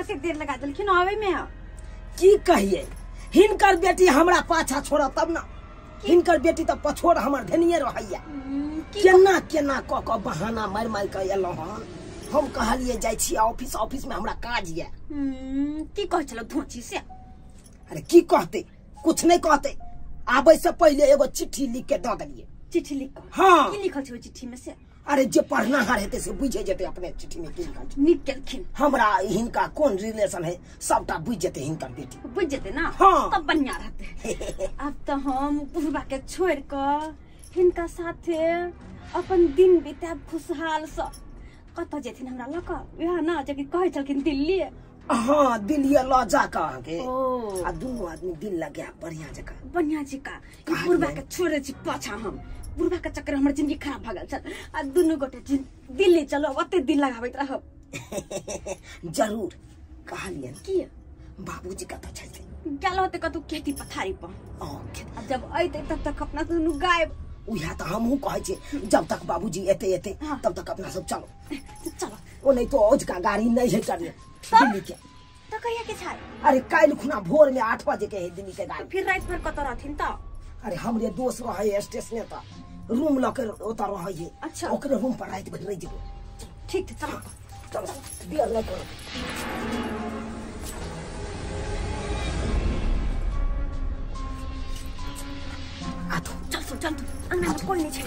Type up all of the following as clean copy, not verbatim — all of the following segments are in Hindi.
कते देर लगा देलखिन आवे में। की कहिए हिनकर बेटी हमरा पाछा छोड़ तब ना हिनकर बेटी तो पछोड़ हमर धनिये रहैया। केना केना क बहाना मार मार के एलौ हन। हम कहलिए जाय छी ऑफिस में हमरा काज ये। की कह चलो धोची से? अरे की कहते कुछ नहीं कहते। आबे से पहले एगो चिट्ठी लिख के द देलिए। चिट्ठी लिख? हाँ। की लिखल छै चिट्ठी में से? अरे जे पढ़ना हेते से बुझे जेते अपने चिट्ठी में की लिखल छै। निक केलखिन। हमरा हिनका कोन रिलेशन है सबटा बुझ जेते हिनकर बेटी। बुझ जेते ना? हाँ। तब बढ़िया रहते। अब तो हम बुढ़बा के छोड़ कर हिनका साथे अपन दिन बिताब खुशहाल से। कत जेथिन हमरा लक वह ना जकी कहे छलखिन दिल्ली। हाँ दिल्ली ल जा के आ दोनों आदमी दिल लगे बढ़िया जका बुढ़बा के छोड़े छी पाछा हम। बुढ़बा के चक्कर हमर जिंदगी खराब भ गेल छ। आ दुनु गोटे दिल्ली चलो ओते दिन लगाबैत रहब। जरूर कहलियन की बाबूजी कत छै? गेल होते कतु खेती पथारी पर। जब अइते तब तक अपना दुनु गायब। उहा तो हमहू कहे छे जब तक बाबूजी एते तब तक अपना सब चलो। ओ नहीं तो आज का गाड़ी नहीं है करिए दिल्ली के। तो कहिया के छै? अरे काल खुना भोर में 8 बजे के है दिल्ली के गाड़ी। फिर रात भर कत रहथिन त? अरे हमरे दोस्त रहे स्टेशन त रूम लकर ओता रहे। अच्छा ओकरे रूम पर रात भर रह जेबो। ठीक है चलो देर न करो। चल अंगना में कोई नहीं छै।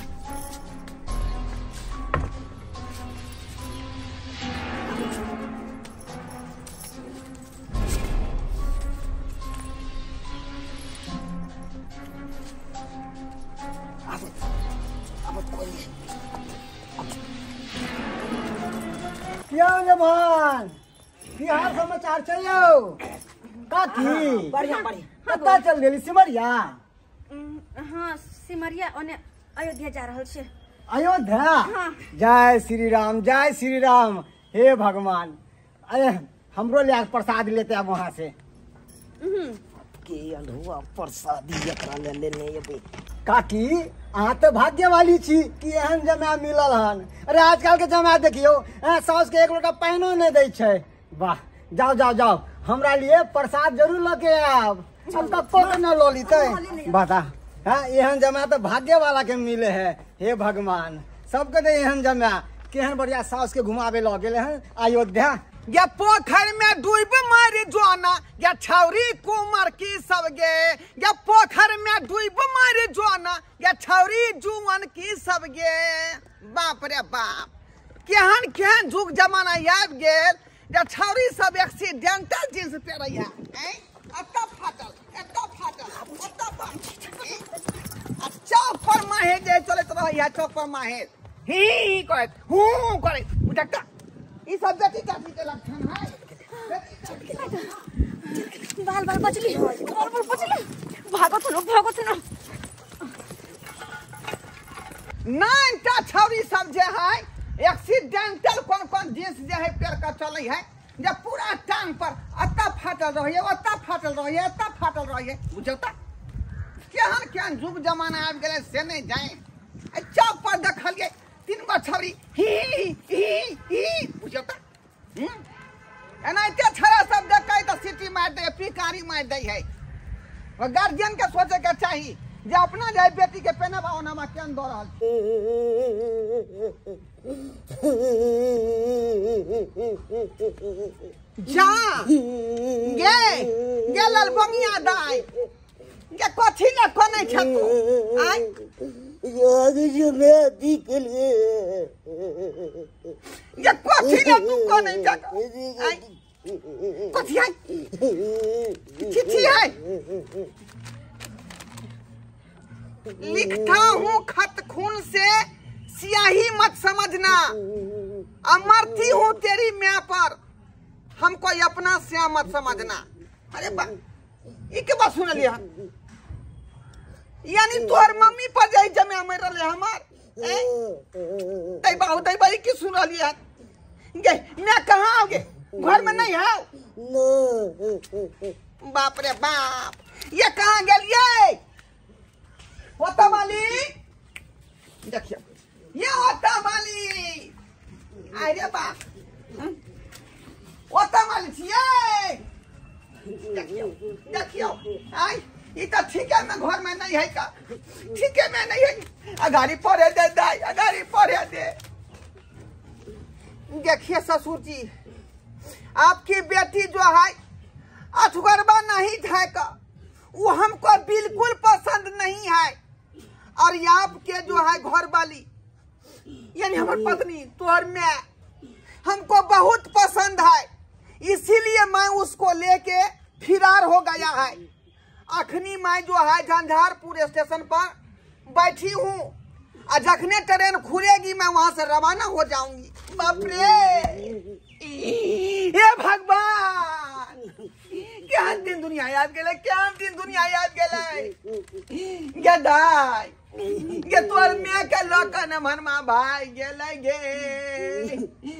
जवान की हाल समाचार छै यौ? काकी बढ़िया कत्ता चल गेली? सिमरिया? हाँ सिमरिया ओने अयोध्या जा रहल छै। अयोध्या? हाँ। जय श्री राम हे भगवान। अरे हमरो लिए प्रसाद लेते अब वहां से। के अलहुआ प्रसादी एकरा ले लेने एबे। काकी अहाँ तो भाग्य वाली छी कि एहन जमाय मिलल हन। अरे आजकल के जमाय देखियो साउस के 1 लोटा पानियो नहीं दै छै। वाह जाओ हमरा लिए प्रसाद जरूर लके आब। हम कत्तो के न लो लीते बता। एहन जमाय तो भाग्य वाला के मिले है। हे भगवान सबके दे एहन जमाय। केहन बढ़िया साउस के घुमावे ल गेले हैं अयोध्या। या पोखर में डूब मारी जोना या छौरी कुमार की सब गे। या पोखर में डूब मारी जोना या छौरी जुआन की सब गे। बाप रे बाप केहन जुग जमाना आबि गेल। या छौरी सब एक्सीडेंटल जींस पहिरैया। एत्ता फाटल चौक पर माहे जे चलत रहैया। चौक पर माहे ही कहत हूं करे उठा ई सब बेटी चाची के लक्षण है। बाल बचली भागत न। नाइन टा छौरी सब जे है एक्सीडेंटल कौन जींस जे है पैर का चले है। जब पूरा टांग पर अत्ता फाटल रहिए ओत्ता फाटल रहिए अत्ता फाटल रहिए। बुझता केहन जुग जमाना आबि गेले से नहीं जाए। चौक पर देखलिए 3 गो छौरी ही बुझता। एनाहिते छौरा सब देखे तो सीटी मार दे पिकारी मार दे है। गार्जियन के सोचे के चाहिए जे अपना जाए बेटी के पहनावा ओनामा केन दो रहल। जा गे ललबंगिया दाई गे कथी ले कोने छतु आय जो मैं के लिए ये कथी ले तू कोने छतु आय कथी है चिट्ठी है। लिखता हूँ खत खून से स्याही मत समझना। अमरती हूँ तेरी मैं पर हमको अपना स्या मत समझना। अरे बा इके बात सुन लिया यानी तोहर मम्मी पर जाई जमे मर रहे हमार तई बाई की सुन लिया। गे मैं कहां आओगे घर में नहीं है। बाप रे बाप ये कहां गेलिए? होता वाली देखिए ये होता वाली। अरे बाप होता वाली आयल छियै देखियो आई ई तो ठीके में घर में नहीं है का ठीके में नहीं है अगाड़ी पड़े दे दाई अगाड़ी पड़े दे। देखिए ससुर जी आपकी बेटी जो है अठगरबा नहीं है का वो हमको बिल्कुल पसंद नहीं है और आपके जो है घर वाली यानी हमारी पत्नी तोहर में हमको बहुत पसंद है इसीलिए मैं उसको लेके फिरार हो गया है। अखनी मैं जो है झंझारपुर स्टेशन पर बैठी हूँ और जखने ट्रेन खुलेगी मैं वहां से रवाना हो जाऊंगी। बाप रे हे भगवान क्या दिन दुनिया याद गेले क्या दिन दुनिया याद गेले गदाई गे तोर में के लोकन मनमा भाई गेले गे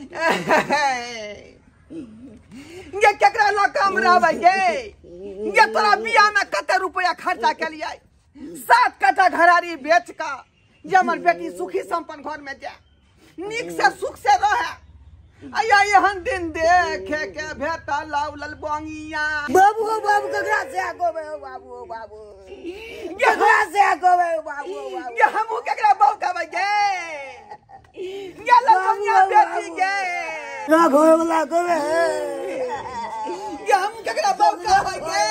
गे केकरा लोकम रहबै गे तोरा बियाह में कते रुपया खर्चा केलियै 7 कट्ठा घरारी बेच का जे हमर बेटी सुखी संपन्न घर में जाए नीक से सुख से रहे आया एहन दिन देखे के भेटा लाउलल बंगिया बाबू ककरा से आकोबे बाबू ककरा से आकोबे बाबू ये हमहू केकरा बाऊ कहबै गे ये लंगिया बेटी गे ना घर वाला करे ये हम केकरा बाऊ कहबै गे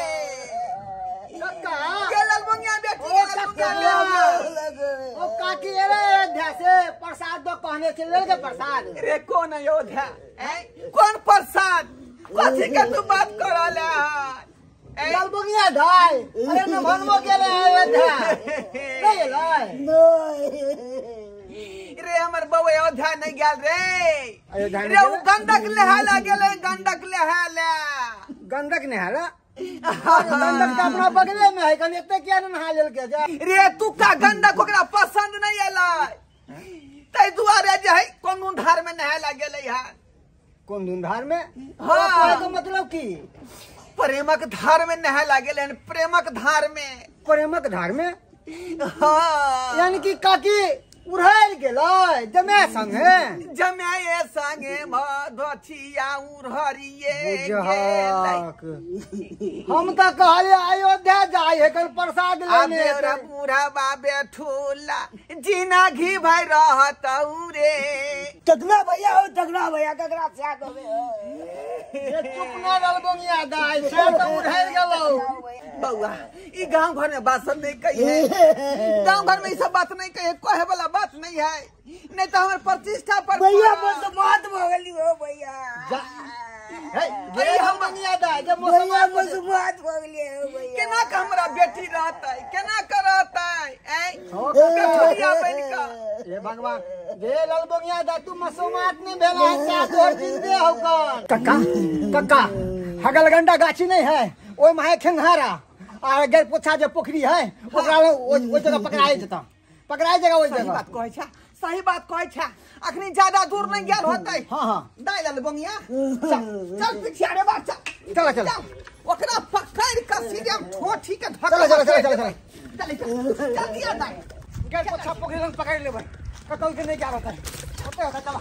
ये लंगिया बेटी ओ काकी रे ध्यासे प्रसाद दो कहने के ले प्रसाद रे कौन अयोध्या कौन प्रसाद कथी के तू बात करले ललबुगिया ढाई अरे न भनमो गेले अयोध्या नहीं लाई रे हमर बउ अयोध्या नहीं गेल रे उ गंडक लेहाला गेले गंडक लेहाला गंडक नहाला गंडक तो अपना बगले में है कन एते क्या नहा लेल के जा रे तू का गंडक ओकरा पसंद नहीं एलै तै दुआरे जे है कोन धार में नहायला गेलै है कौन धुंधार में हाँ तो मतलब की प्रेमक धार में नहायला गेलै प्रेमक धार में प्रेमक धार में हाँ यानी कि काकी उड़ाइल गेलै जमे संगे जमाए संगे मधुचिया उड़हरिए बुझहक हम तो कहले अयोध्या जाय है कल प्रसाद लेने मेरा बूढ़ा बाबे ठूला जीना घी भाई रहत रे टकना भैया ककरा से आकोबे ये चुप ना ललबुगिया दाई से तो उड़ाइल गेलौ बउआ ई गांव घर में बात सब नहीं कही गांव घर में ई सब बात नहीं कही कहे वाला बात नहीं है नहीं तो हमारे प्रतिष्ठा पर भैया बस बात हो गेली हो भैया गे हम बंगिया दाई के भैया बस बात हो गेली हो भैया केना का हमरा बेटी रहतै केना का रहतै बेटुरिया बन का ये भगवान गे ललबुगिया दाई तू मसोमात नहीं भेला है तोर चिंते हो कौन कक्का हगलगंडा गाछी नहीं है ओय में है खेंघारा आ गैर पोछा जे पोखरी है ओकरा ओ जगह पकड़ाए जता पकड़ाए जगह ओय सही जगह बात कहै छै सही बात कहै छै अखनी ज्यादा दूर नहीं गेल होतै हां दाई लल बंगिया चल पीछे रे बात चल ओकरा पकड़ के सीधे ठोठी के चल चल दिया दाई गैर पोछा पोखरी लंग पकड़ लेबै कतौ के नहीं जा रहता है ओते होता चला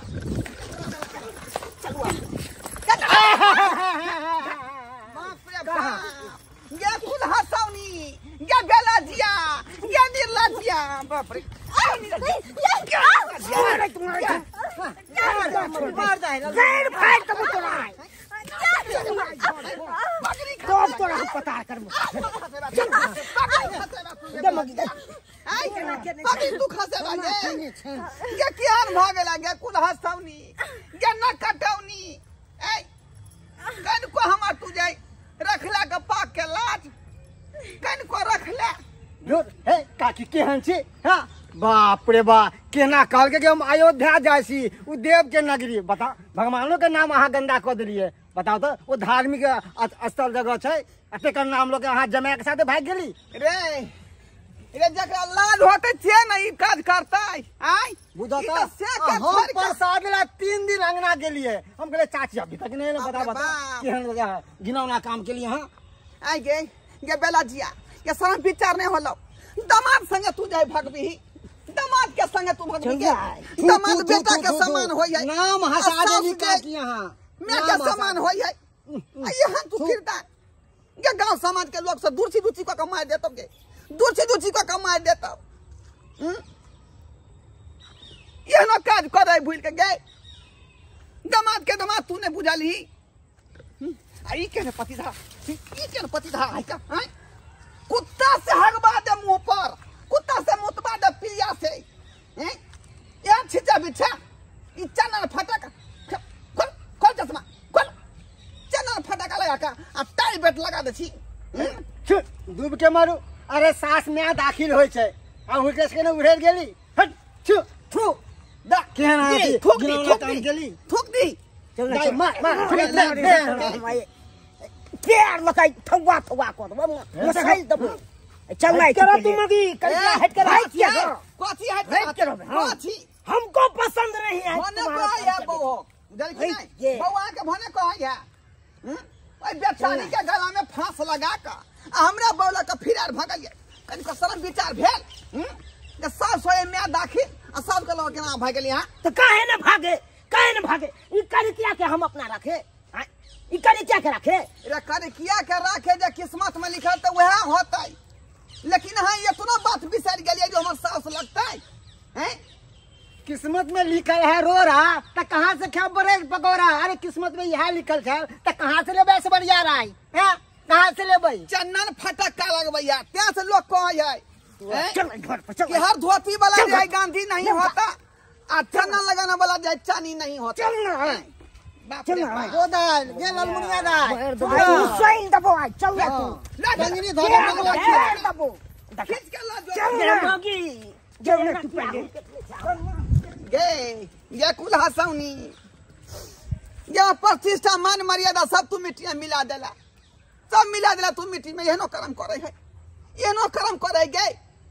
बाप रे बाप ये कुल हसाउनी ये बेलाजिया ये निर्लजिया बाप रे मार दे गैर फाइट तो तोरा बकरी कब तोरा पता कर बकरी तू खसे लागे ये कियान भागे लागे कुल हसाउनी ये न कटौनी ए कन को हम तू जाई रखला के पाक के लाज कन को रखला हे काकी केहन छी हां बाप रे बा केना कहल के हम अयोध्या जाय छी उ देव के नगरी बता भगवानो के नाम अहाँ गंदा क देलिए बताओ तो वो धार्मिक स्थल जगह छै एते कर नाम लोग अहाँ जमाए के साथे भाग गेली रे जकरा लाज होते छे न ई काज करतै आय बुझता हम प्रसाद ला 3 दिन अंगना गेलिए हम कहले चाची अभी तक नहीं बता केहन जगह गिनौना काम के लिए हां आय गे बेलाजिया ये सब विचार नहीं होलो दामाद संगे तू जाय भगबी दामाद के संगे तू भगबी गे दामाद बेटा के समान होय है नाम हसा देली काकी यहां मैं क्या सामान होई है यहाँ तू फिरता ये गांव समाज के लोग सब दूर का कमाए देता के दूर का कमाए देता ये ना काज कर रहे भूल के गए दमाद के दमाद तूने बुझा ली आई के पति था आई का कुत्ता से हगबा दे मुंह पर कुत्ता से मुतबा दे पिया से हैं या छिचा बिछा ई चनल फटक खोल चश्मा खोल चनल फटक लगा का आ टाई बेट लगा दे छी डूब के मारू अरे सास में दाखिल होय छै आ हुकेस के न उड़ेल गेली हट छु थू दा केहन आती थूक दी चल ना मार पैर लगाई थवा को मसाई दबो चल ना करा तुम की करिया हट कर कोची हट करो कोची हमको पसंद नहीं है भने को है बो देखी नहीं बउआ के भने को है ओए बेचारी के गला में फांस लगा का हमरा बौला का फिरार भगल कनी को शर्म विचार भेल जे सब सोए में दाखिल आ सब के लोग केना भाग गेली हां तो काहे न भागे ई करिया के हम अपना रखे ई करिया के रखे रे करे किया के राखे जे किस्मत में लिखल त वह होतै लेकिन हां इतना बात बिसर गेलिए जो हमर सास लगतै हैं किस्मत में लिखल है रो रहा तो कहाँ से क्या बड़े पकौड़ा अरे किस्मत में यह लिखल है तो कहाँ से लेबे से बढ़िया रहा है कहाँ से लेबे चन्नन फटक का लगबैया त्या से लोग कहे चल घर पर चल कि हर धोती वाला जो है गांधी नहीं होता आ चन्नन लगाने वाला जो है चानी नहीं होता चल ना बाप रे बाप। गोदाल ये ललमुनिया दाल हुसैन दबो चल ना तू ला डंगरी धोके दबो खींच के ला चल जो ना मगी चल ना तू पहले गे ये कुल हसौनी ये प्रतिष्ठा मान मर्यादा सब तू मिट्टी में मिला देला सब मिला देला तू मिट्टी में एहनो कर्म करे है एहनो कर्म करे गे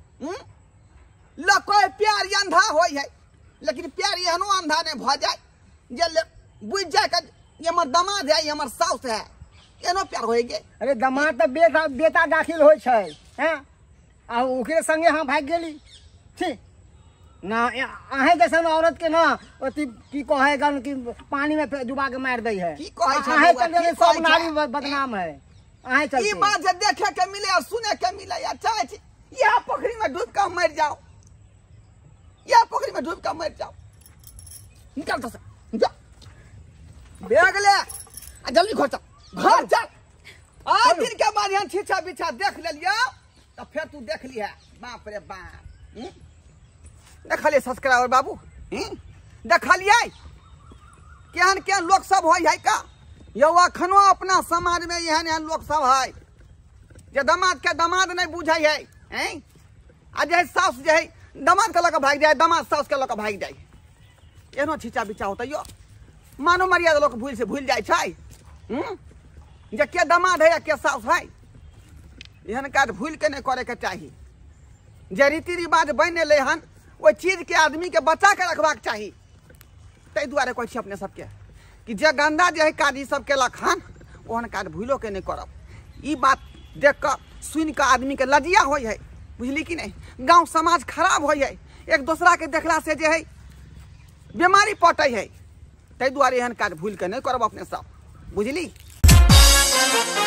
लको प्यार अंधा होय है लेकिन प्यार एहनो अंधा ने भ जाए जे बुझ जाए कि ये हमर दामाद है ये हमर साउस है एहनो प्यार होय गे अरे दामाद तो बेटा दाखिल होय छै हैं आ ओकरे संगे हम भाग गेली ठीक ना अहे जैसन औरत के ना अति की कहे गन की पानी में डुबा के मार दै है की कहे छै अहे बउआ, चल की सब कहे नारी छै? बदनाम है अहे चल ई बात जे देखे के मिले और सुने के मिले या चाहे छी यह पोखरी में डूब के मर जाओ यह पोखरी में डूब के मर जाओ निकल तो से जा बैग ले आ जल्दी घर चल आज दिन के बाद यहाँ छीछा बिछा देख लिया तो फिर तू देख लिया बाप रे बाप देखलिए सब्सक्राइबर बाबू देखलिए केहन केहन लोग सब है का यौ अखनो अपना समाज में एहन एहन लोग सब है जे दामाद के दामाद नहीं बुझे है आ जे सास जे है दामाद के लक भाग जाए दामाद सास के लक भाग जाए एहनो छीचा बिचा होता यो मानो मर्यादा लोग भूल जाए छै जे के दामाद है या के सास है एहन काज भूल के नहीं करे के चाहिए जे रीति रिवाज बन एले हन वो चीज के आदमी के बचा के रखबाक चाहिए ताहि दुआरे कहै छी अपने सबके कि जे गंदा जे है काज सब केलक हन ओहन काज भूलो के नहीं करब ई बात देख कर सुन के आदमी के लजिया हो है बुझली कि नहीं गांव समाज खराब हो है एक दूसरा के देखला से जे है बीमारी पटे है ताहि दुआरे एहन काज भूल के नहीं करब अपने सब बुझली।